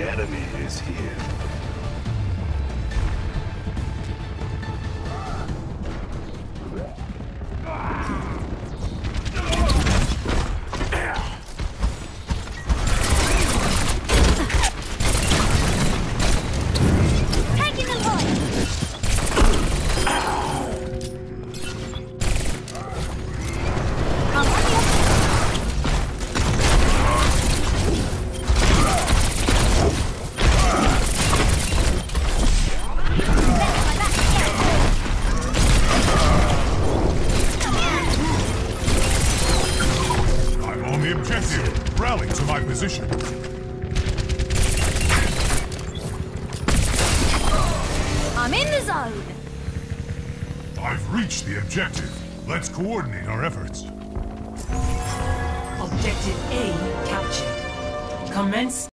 The enemy is here. Rally to my position. I'm in the zone. I've reached the objective. Let's coordinate our efforts. Objective A captured. Commence